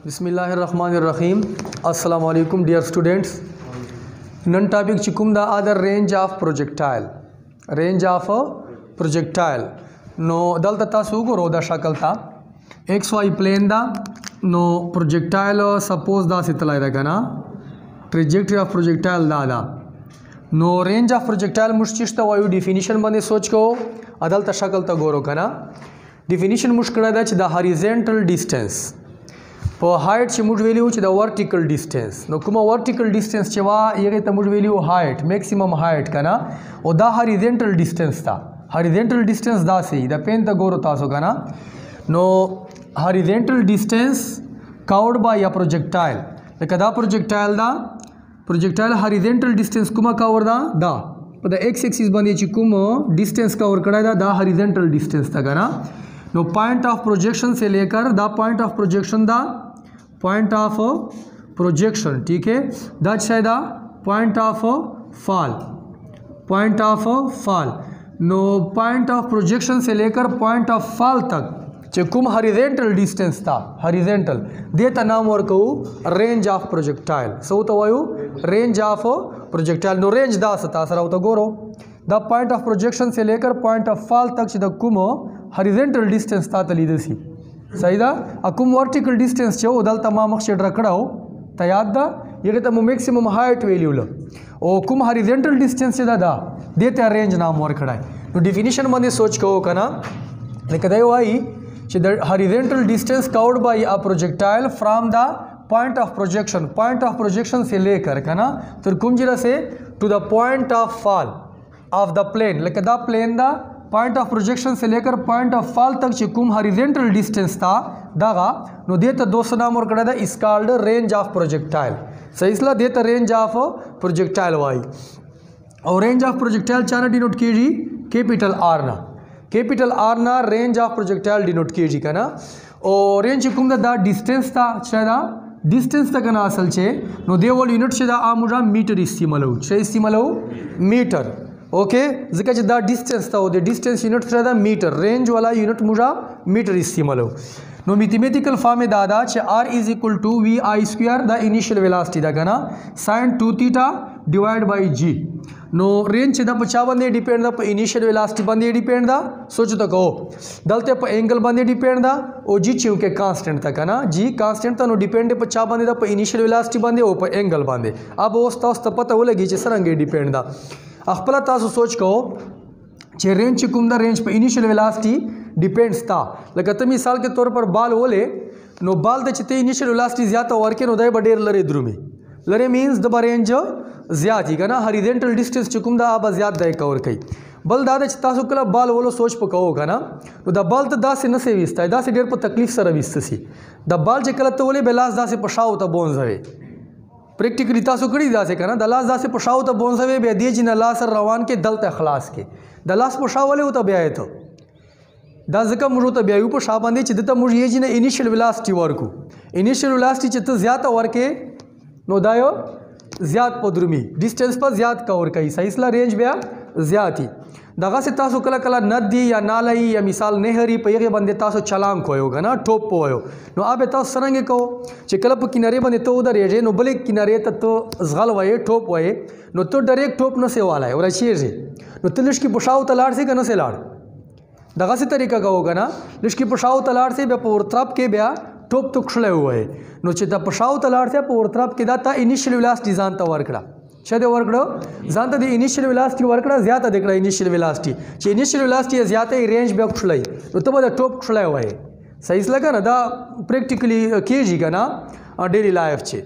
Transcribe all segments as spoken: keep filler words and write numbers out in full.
बिस्मिल्लाहिर्रहमानिर्रहीम अस्सलामु अलैकुम डियर स्टूडेंट्स नन टॉपिक चिकुम द अदर range of projectile range of projectile नो दल तता सुगुरो द शक्ल था एक्स वाई प्लेन दा नो प्रोजेक्टाइल सपोज दा सितला रगना ट्रेजेक्टरी ऑफ प्रोजेक्टाइल दा दा नो रेंज ऑफ प्रोजेक्टाइल मुश्चिश ता वायु डिफिनिशन बंदे सोच को अदल ता शक्ल ता गोरो कना डिफिनिशन मुश्किल दा च द हॉरिजॉन्टल डिस्टेंस पर हाइट च मुझ वैल्यू च द वर्टिकल डिस्टेंस नो कुमा वर्टिकल डिस्टेंस च वा ये त मुझ वैल्यू हाइट मैक्सिमम हाइट कना ओ द हॉरिजॉन्टल डिस्टेंस था हॉरिजॉन्टल डिस्टेंस दा से द पेन त गोरो तासो कना नो horizontal distance covered by a projectile द प्रोजेक्टाइल दा प्रोजेक्टाइल हॉरिजॉन्टल डिस्टेंस कुमा कवर दा दा द एक्स एक्सिस बंदे च कुम डिस्टेंस कवर कड़ा दा द हॉरिजॉन्टल डिस्टेंस था कना नो पॉइंट ऑफ प्रोजेक्शन से लेकर द पॉइंट ऑफ प्रोजेक्शन दा पॉइंट ऑफ प्रोजेक्शन ठीक है दैट शायद the point of fall point of fall नो पॉइंट ऑफ प्रोजेक्शन से लेकर पॉइंट ऑफ फॉल तक चेकुम हॉरिजॉन्टल डिस्टेंस था हॉरिजॉन्टल देता नाम और कहू रेंज ऑफ प्रोजेक्टाइल सो तो वायु रेंज ऑफ प्रोजेक्टाइल नो रेंज दा सता सरा तो गोरो द पॉइंट ऑफ प्रोजेक्शन से लेकर पॉइंट ऑफ फॉल तक द कुम हॉरिजॉन्टल डिस्टेंस था तलीदसी सही दा अकुम वर्टिकल डिस्टेंस चो उदल तमाम अक्षर रखड़ाओ तयाद दा ये तम मैक्सिमम हाइट वैल्यू लो ओ कुम हॉरिजॉन्टल डिस्टेंस दा दा देते रेंज नाम और खड़ा है तो डिफिनिशन बंदे सोच को कना लेकिन दे वाई the horizontal distance covered by a projectile from the point of projection point of projection से लेकर कना तो कुम जिरा से to the point of fall of the plane लेकिन द प्लेन दा पॉइंट ऑफ प्रोजेक्शन से लेकर पॉइंट ऑफ फॉल तक चिकुम हॉरिजॉन्टल डिस्टेंस था दागा नो देता दोस्त नाम और कड़ा दा इस कॉल्ड रेंज ऑफ प्रोजेक्टाइल सही इसला देता रेंज ऑफ प्रोजेक्टाइल वाई और रेंज ऑफ प्रोजेक्टाइल चाना डिनोट कीजिए कैपिटल आर ना कैपिटल आर ना रेंज ऑफ प्रोजेक्टाइल डिनोट कीजिए का ना और रेंज चिकुम दा डिस्टेंस था शायद डिस्टेंस तक ना असल छे नो देवल यूनिट से दा आमुरा मीटर इस्तेमाल हो छे इस्तेमाल हो मीटर ओके जिका द डिस्टेंस था वो डिस्टेंस यूनिट था मीटर रेंज वाला यूनिट मुझा मीटर इस्तेमाल हो नो मैथमेटिकल फॉर्म में दादा चे R is equal to v i square the initial velocity दा गना sine two theta divide by g नो रेंज दा पचा बंदे डिपेंड दा इनिशियल वेलोसिटी बंदे डिपेंड दा सोचो तो कहो दलते प एंगल बंदे डिपेंड दा ओ जी चे के कांस्टेंट ता कना जी कांस्टेंट ता नो डिपेंड पचा बंदे दा इनिशियल वेलोसिटी बंदे ओ प एंगल बंदे अब ओस्ता ओस्ता पता हो लगी चे सरंगे डिपेंड दा अखपला तासु सोच को चे रेंज चिकुम दा रेंज पे इनिशियल वेलोसिटी डिपेंड्स था लगा तो मिसाल के तौर पर बाल बोले नो बाल दे चिते इनिशियल वेलोसिटी ज्यादा वर्के नो दे बडेर लरे द्रुमी लरे मींस द रेंज ज्यादा ही ना हॉरिजॉन्टल डिस्टेंस चिकुम दा अब ज्यादा दे कवर कई बल दादा चिता सुकला बाल बोलो सोच पकाओ का ना तो द बाल तो दा से न से विस्ता दा से डेर पर तकलीफ सर विस्तसी द बाल जे कलत बोले बेलास दा से पशाओ ता बोन जवे प्रैक्टिकली तासु कड़ी दा से करना दलास दा से पशाओ तो बोन सवे बे दिए जिन अल्लाह सर रवान के दल तखलास के दलास पशाओ वाले होता ब्याए तो दा जका मुझो तो ब्यायु पर शाबांदे चिदता मुझ ये जिन इनिशियल वेलोसिटी वर्कु इनिशियल वेलोसिटी चित ज्यादा वर्के नो दायो ज्यादा पदरुमी डिस्टेंस पर ज्यादा कवर कई सहीसला रेंज ब्या ज्यादा थी दगा से तासो कला कला नदी या नालाई या मिसाल नेहरी पे ये बंदे तासो चलांग खोयोगा ना ठोप पोयो नो आबे तासो सरंगे कहो चे कलप किनारे बंदे तो उधर ये नो बले किनारे तक तो जगल वाये ठोप वाये नो तो डायरेक्ट ठोप न से वाला है और अच्छी है नो तो लिश की पुशाओ तलाड़ से का न से लाड़ दगा से तरीका का होगा ना लिश की पुशाओ तलाड़ से बे पोर त्रप के ब्या ठोप तो खुले हुआ है नो चिता पुशाओ तलाड़ से पोर त्रप के दाता इनिशियल वेलोसिटी जानता वर्कड़ा शायद वर्कड़ो जानता दी इनिशियल वेलोसिटी वर्कड़ा ज्यादा देखड़ा इनिशियल वेलोसिटी चे इनिशियल वेलोसिटी ज्यादा ही रेंज बे खुलाई तो तो बदा टॉप खुला हुआ है सही लगा ना दा प्रैक्टिकली केजी का ना डेली लाइफ चे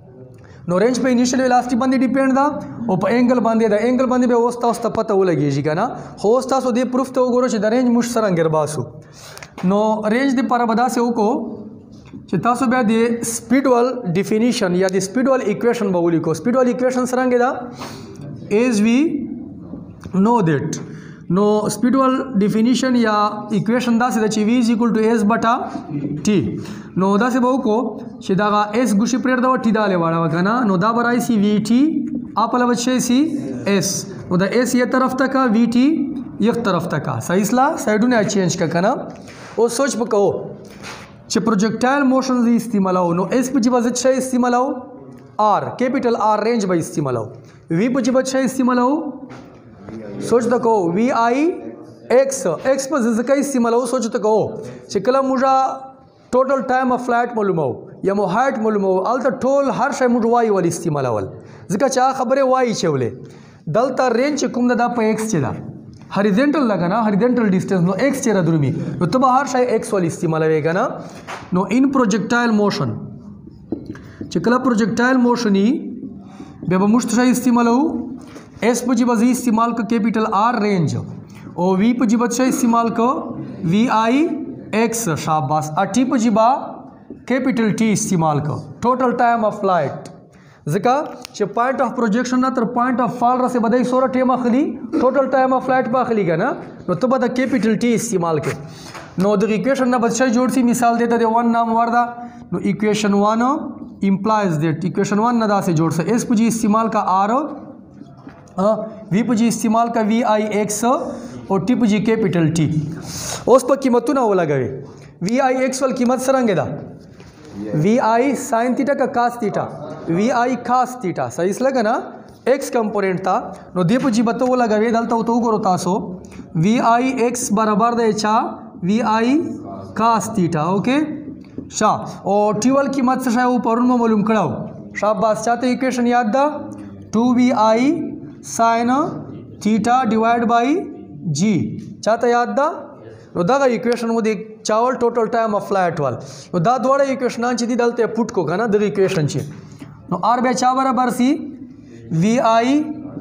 नो रेंज पे इनिशियल वेलोसिटी बंदे डिपेंड दा ओ प एंगल बंदे दा एंगल बंदे बे ओस्ता ओस्ता पता हो लगी जी का ना होस्ता सो दे प्रूफ तो गोरो चे द रेंज मुश सरंगेर बासु नो रेंज दे पर बदा से ओको चितासु बे दे स्पीडवल डिफिनीशन या दे स्पीडवल इक्वेशन बाउली को स्पीडवल इक्वेशन सरंगे दा एज वी नो दैट नो स्पीडवल डिफिनीशन या इक्वेशन दा से ची v is equal to s बटा टी नो दा से बहु को शिदागा एस गुशी प्रेर दा टी दाले वाला वगना नो दा बराई सी वी टी आपला बच्चे सी एस नो दा एस ये तरफ तक का वी टी एक तरफ तक का सही इसला साइडू ने चेंज का कना वो सोच पको چې پروجیکټایل موشن زی استعمالو نو اس په جبه څه استعمالو آر کیپیټل آر رینج به استعمالو وی په جبه څه استعمالو سوچ تکو وی آی ایکس ایکس په ځکه استعمالو سوچ تکو چې کله موږ ټوټل ټایم اف فلایټ معلومو یا مو هایټ معلومو الته ټول هر شی موږ وای ول استعمالول ځکه چې خبره وای چولې دلته رینج کوم دا په ایکس چې دا هریزنټل لګا نه هریزنټل ډیسټنس نو ایکس چیرې درومي نو تبه هر شی ایکس ول استعمالوي کنه نو ان پروجیکټایل موشن چې کله پروجیکټایل موشن ای به به مشت شی استعمالو اس په جبه زی استعمال ک کیپیټل آر رینج او وی په جبه شی استعمال ک وی آی ایکس شاباس اٹی په جبه کیپیټل ټی استعمال ک ټوټل ټایم اف فلایټ ځکه چې پوینټ اف پروجیکشن نه تر پوینټ اف فال رسې بدای سوره ټیم اخلي ټوټل ټایم اف فلایټ به اخلي کنه نو ته به د کیپیټل ټی استعمال کې نو د ایکویشن نه بچ جوړ سی مثال دیته د ون نام وردا نو ایکویشن ون امپلائز دیٹ ایکویشن ون نه دا سے جوړ سه اس په جی استعمال کا آر وی په جی استعمال کا وی آی ایکس او ټی په جی کیپیټل ټی اوس په قیمتونه ولګوي وی آی ایکس ول قیمت سرنګ ده وی آئی سائن تیٹا کا کاس تیٹا وی آئی کاس تیٹا صحیح اس لگا نا ایکس کمپوننٹ تا نو دیپ جی بتو لگا وی دلتا تو کرو تاسو وی آئی ایکس برابر دے چا وی آئی کاس تیٹا اوکے شا اور ٹیول کی مت سے شاید اوپر میں معلوم کراؤ شاہ باس چاہتے ایکویشن یاد دا ٹو وی آئی سائن تیٹا ڈیوائڈ بائی جی چاہتا یاد دا نو دا ایکویشن مو دی چاول ټوټل ټایم اف فلایټ وال نو دا دواړه ایکویشنان چې دي دلته پټ کو کنه د ایکویشن چې نو آر بیا چا برابر سی وی آئی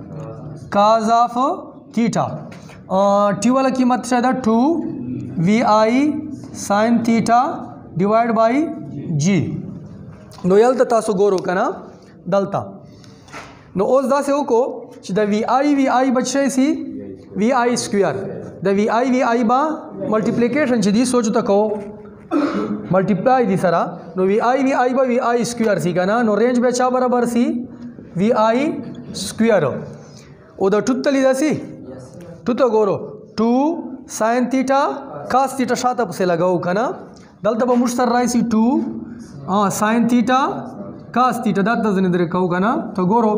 کاز اف تیٹا ٹی والا قیمت شاید ٹو وی آئی سائن تیٹا ڈیوائڈ بائی جی نو یلته تاسو ګورو کنه دلته نو اوس دا سه وکړو چې د وی آئی وی آئی بچی سی وی آئی سکویر د وی آئی وی آئی با ملټیپلیکیشن چې دی سوچ تکو ملټیپلای دی سره نو وی آئی وی آئی با وی آئی سکویر سی کنه نو رینج به چا برابر سی وی آئی سکویر او د ټوت تلی دسی ټوت ګورو ټو ساين تیټا کاس تیټا شاته پسې لګاو کنه دلته به مشتر راځي ټو ها ساين تیټا کاس تیټا دا د زنه درې کو کنه ته ګورو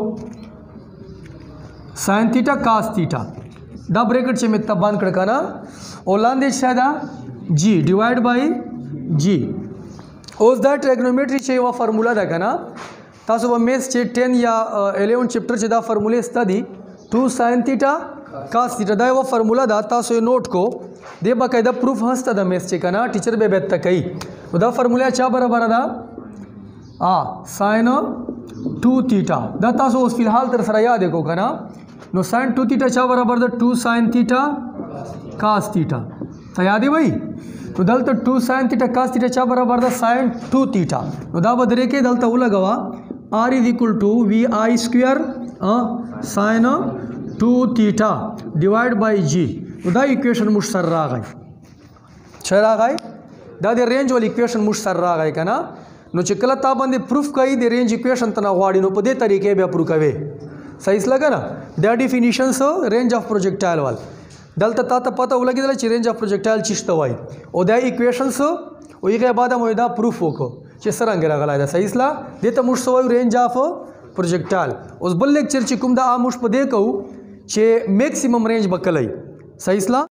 ساين تیټا کاس تیټا دا بریکٹ چې مت باندې کړ کنه اولاندې شاده جی ډیوائډ بای جی اوس دا ټریګنومټری چې یو فارمولا ده کنه تاسو به میث چې ټین یا الیون چپټر چې دا فارمولې ستدي ټو ساين تیټا کاس تیټا دا یو فارمولا ده تاسو یې نوٹ کو دې باقاعده پروف هسته د میث چې کنه ټیچر به به تکای نو دا فارمولا چا برابر ده ا ساين ټو تیټا دا تاسو اوس فلحال تر سره یاد کو کنه نو sine two theta چا برابر ده two sin theta cos theta ته یادې وای نو دلته two sin theta cos theta چا برابر ده sin two theta نو دا بدرې کې دلته ولګوا r is equal to vi square sin two theta divided by g نو دا ایکویشن مش سر راغی چې راغی دا د رینج ول ایکویشن مش سر راغی کنه نو چې کله تا باندې پروف کوي د رینج ایکویشن ته غواړي نو په دې طریقې به پروف کوي صحیح لگا نا دا ډیفینیشن سو رینج اف پروجیکټایل وال دلته تا ته پته ولګیدل چې رینج اف پروجیکټایل چشته وای او دا ایکویشن سو او یې بعد مو دا پروف وکړو چې څنګه راغلی دا صحیح لا دې ته موږ سو رینج اف پروجیکټایل اوس بل لیکچر چې کوم دا موږ په دې کو چې میکسیمم رینج بکلای صحیح لا